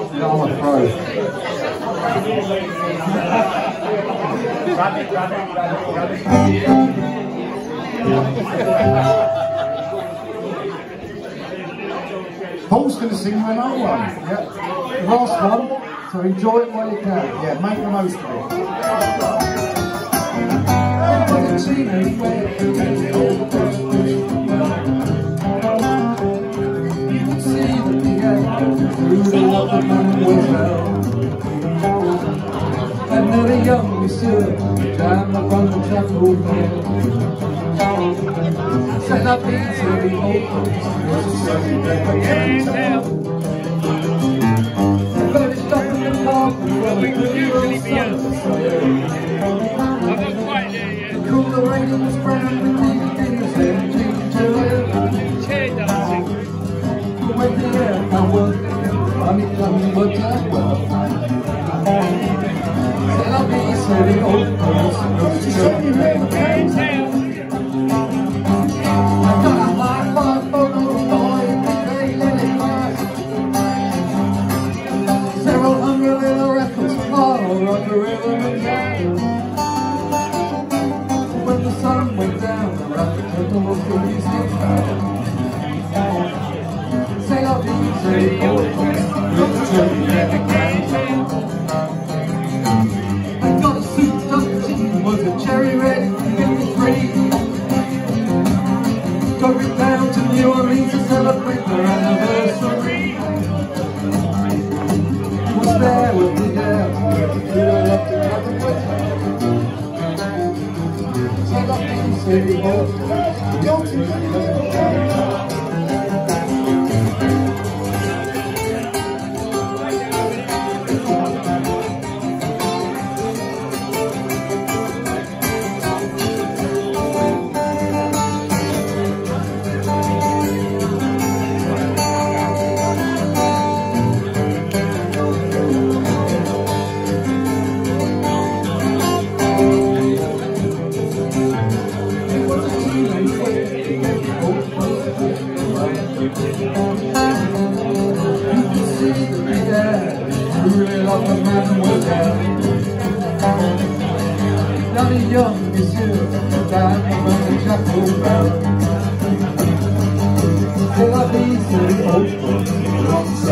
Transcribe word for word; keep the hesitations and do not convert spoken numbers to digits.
Down my throat. Paul's going to sing you another one. Yeah. The last one, so enjoy it while you can. Yeah, make the most of it. You can see the big through the love of man was hell. And then a young monsieur down upon the chapel bell. Said I've been to the old folks, but it's stuck in the park and we could usually be out. Cool, the rain was brown with the beginners there, changing to it. Chair dancing. When the air can't work, honey coming works as well. Said I'll be serving old girls, to show you how the game's held. I got a high five photo of the boy, and they let it pass. Several hundred little records, all on the river and down. When the sun went down, the rapid turtle was the music found. Say I'll be serving old girls, to show you how the game's held. I got a suit, just cheap, was a cherry red, fifty-three. Took it down to New Orleans to celebrate their anniversary. Was there with the girl, flew up to Catholic. Said I've been saving old girls. Johnny Young is here, down from the chapel bell. Till I be so old.